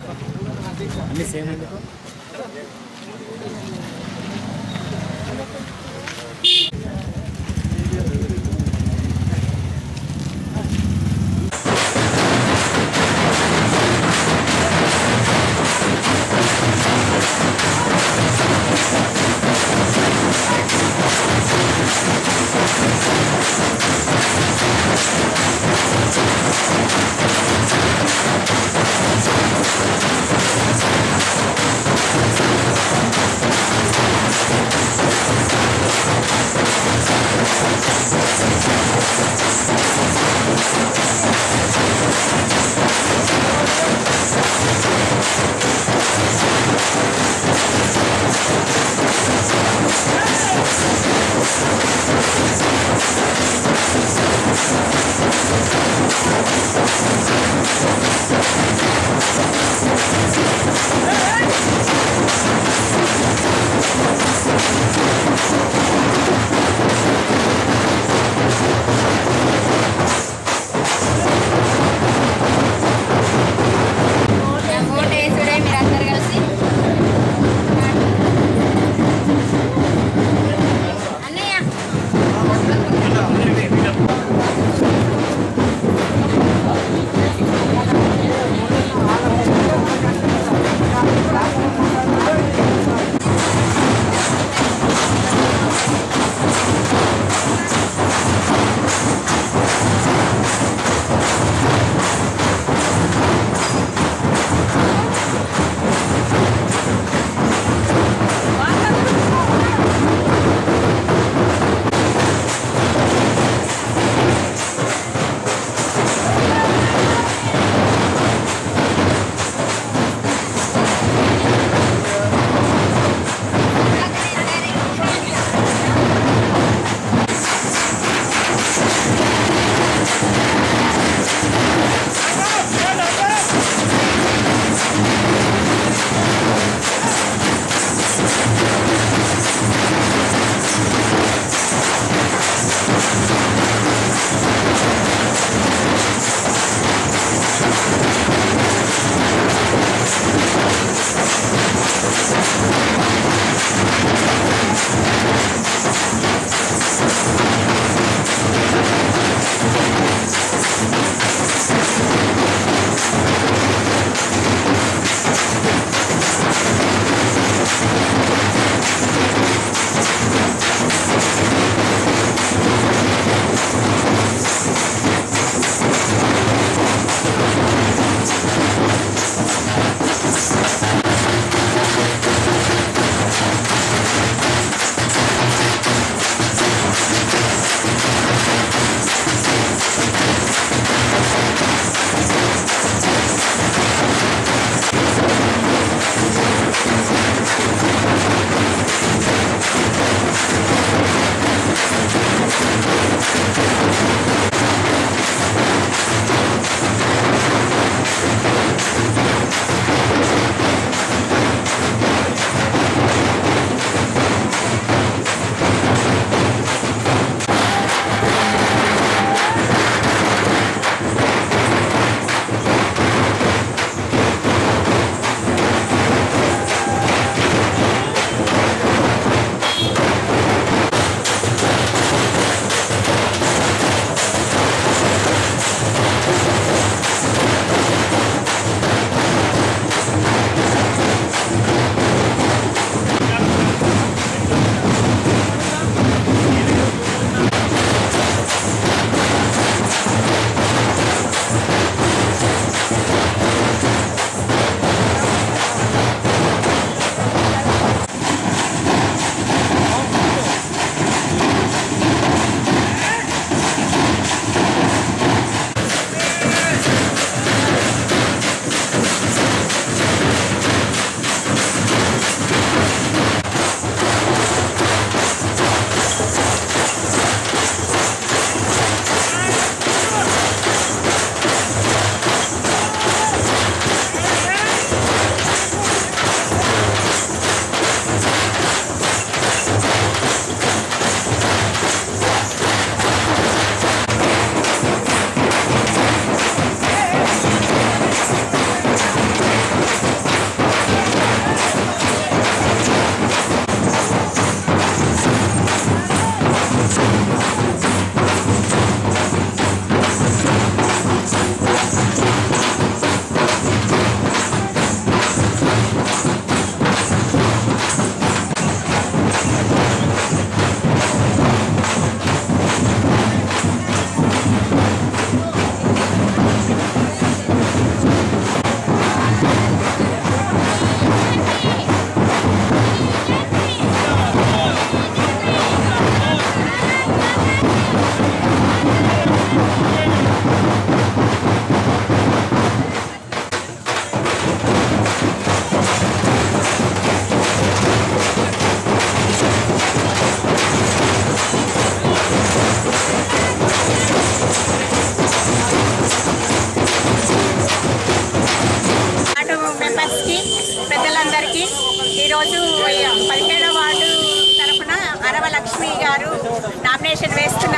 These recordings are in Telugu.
అన్ని సేమ్ ఎందుకు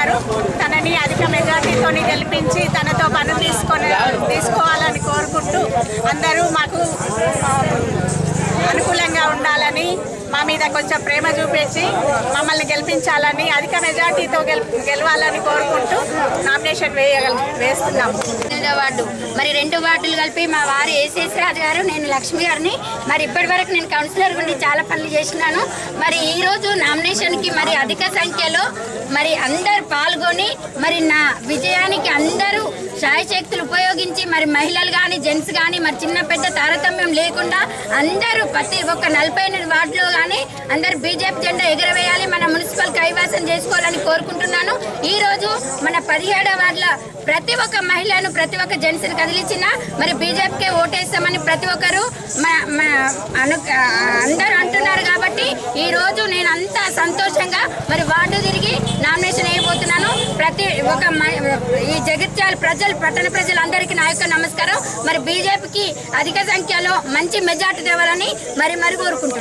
గారు తనని అధిక మెజార్టీతో గెలిపించి తనతో పనులు తీసుకోవాలని కోరుకుంటూ అందరూ మాకు అనుకూలంగా ఉండాలని మా మీద కొంచెం ప్రేమ చూపించి మమ్మల్ని గెలిపించాలని అధిక మెజార్టీతో గెలవాలని కోరుకుంటూ నామినేషన్ వేస్తున్నాము. వార్డు మరి 2 వార్డులు కలిపి మా వారు ఏసీఎస్ రాజు గారు, నేను లక్ష్మి గారిని. మరి ఇప్పటి వరకు నేను కౌన్సిలర్ గురించి చాలా పనులు చేసినాను. మరి ఈరోజు నామినేషన్కి మరి అధిక సంఖ్యలో మరి అందరు పాల్గొని మరి నా విజయానికి అందరూ శాయశక్తులు ఉపయోగించి మరి మహిళలు కానీ జెంట్స్ కానీ మరి చిన్న పెద్ద తారతమ్యం లేకుండా అందరూ ప్రతి ఒక్క 48 వార్డులో కానీ అందరు బీజేపీ జెండా ఎగరవేయాలి, మన మున్సిపల్ కైవాసం చేసుకోవాలని కోరుకుంటున్నాను. ఈరోజు మన 17వ వార్డులో ప్రతి ఒక్క మహిళను ప్రతి ఒక్క జెంట్స్ని కదిలించిన మరి బీజేపీకే ఓటేస్తామని ప్రతి ఒక్కరు అందరూ అంటున్నారు. కాబట్టి ఈరోజు నేను అంతా సంతోషంగా మరి వార్డు తిరిగి నామినేషన్ వేయబోతున్నాను. ప్రతి ఒక్క ఈ జగిత్యాల ప్రజలు, పట్టణ ప్రజలందరికీ నా యొక్క నమస్కారం. మరి బీజేపీకి అధిక సంఖ్యలో మంచి మెజార్టీ తేవాలని మరి కోరుకుంటున్నాను.